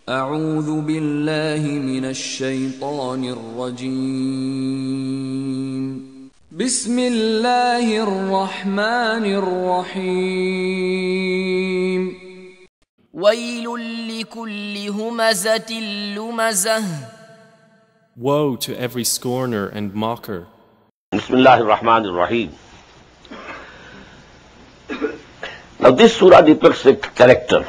أعوذ بالله من الشيطان الرجيم بسم الله الرحمن الرحيم ويل لكل همزة لمزة Woe to every scorner and mocker. Bismillah ar-Rahman ar-Rahim. Now this surah depicts a character.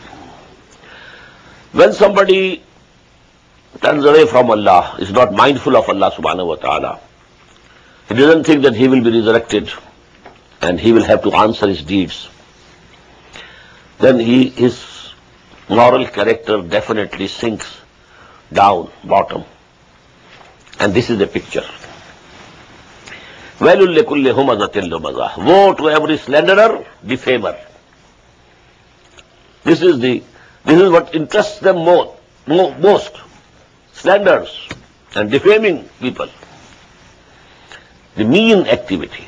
When somebody turns away from Allah, is not mindful of Allah subhanahu wa ta'ala, he doesn't think that he will be resurrected and he will have to answer his deeds, then his moral character definitely sinks down, bottom. And this is the picture. Wailul likulli humazatin lumazah. Woe to every slanderer, defamer. This is what interests them most. Slanders and defaming people. The mean activity.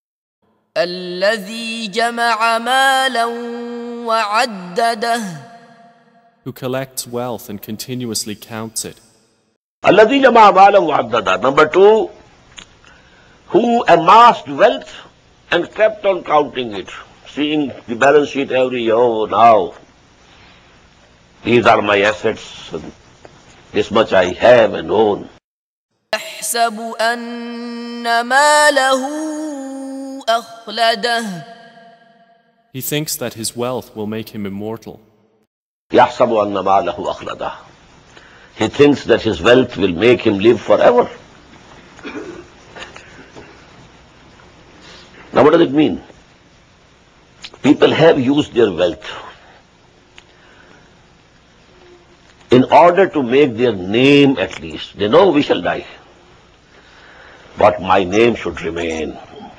الذي جمع مالا وعدده Who collects wealth and continuously counts it. الذي جمع مالا وعدده. Number 2, who amassed wealth and kept on counting it, seeing the balance sheet every year. Oh, now these are my assets, and this much I have and own. يحسب أن ماله أخلده He thinks that his wealth will make him immortal. يحسب أن ماله أخلده. He thinks that his wealth will make him live forever. Now what does it mean? People have used their wealth in order to make their name at least. They know we shall die, but my name should remain.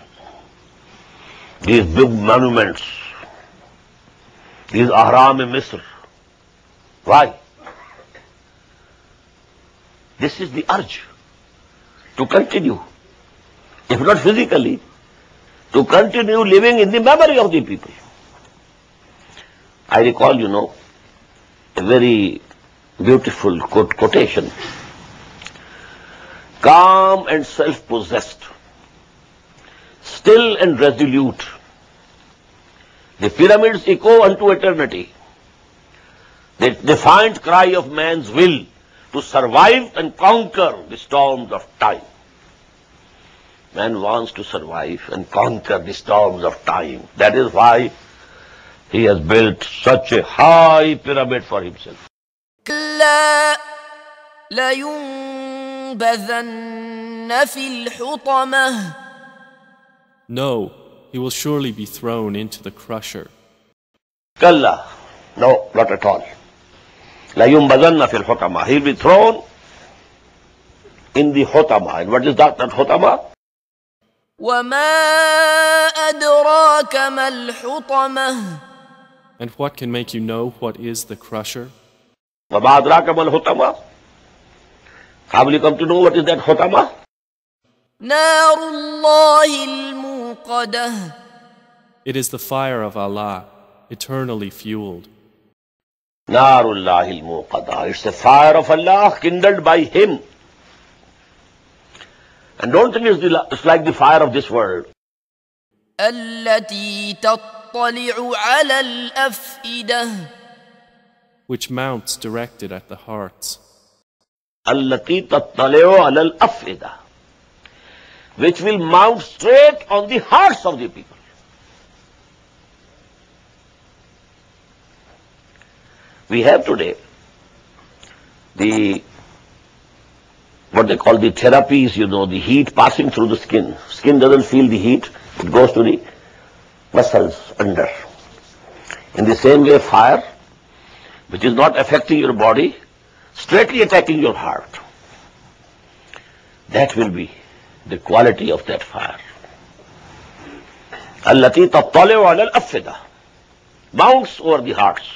These big monuments, these Ahram in Misr. Why? This is the urge to continue, if not physically, to continue living in the memory of the people. I recall, a very beautiful quotation. Calm and self-possessed, still and resolute, the pyramids echo unto eternity. The defiant cry of man's will to survive and conquer the storms of time. Man wants to survive and conquer the storms of time. That is why he has built such a high pyramid for himself. كلا لينبذن في الحطمة No, he will surely be thrown into the crusher. Kalla. No, not at all. La yumbazanna fil hutama. He will be thrown in the hutama. And what is that hutama? وما أدراك ما الحطمة And what can make you know what is the crusher? وَمَا أَدْرَاكَ مَا الْحُطَمَةُ. How will you come to know what is that hutama? نار الله الموقدة It is the fire of Allah, eternally fueled. Narullahi al-Muqada. It's the fire of Allah kindled by Him. And don't think it's like the fire of this world. التي تطلع على الأفئدة Which mounts directed at the hearts. الَّتِي تَطَّلِعُ عَلَى الْأَفْئِدَةِ. Which will mount straight on the hearts of the people. We have today what they call the therapies, the heat passing through the skin. Skin doesn't feel the heat, it goes to the muscles under. In the same way, fire, which is not affecting your body, straightly attacking your heart. That will be the quality of that fire. التي تطلع على الأفئدة. Mounts over the hearts.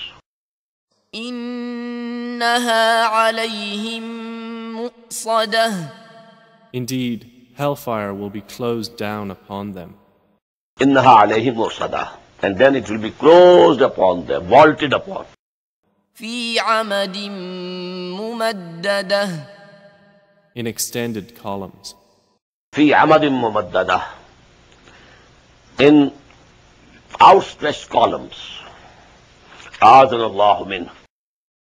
إنها عليهم مؤصدة Indeed, hellfire will be closed down upon them. إنها عليهم مؤصدة. And then it will be closed upon them, vaulted upon. في عمد ممددة in extended columns, في عمد ممددة, in outstretched columns. أعاذنا الله منه.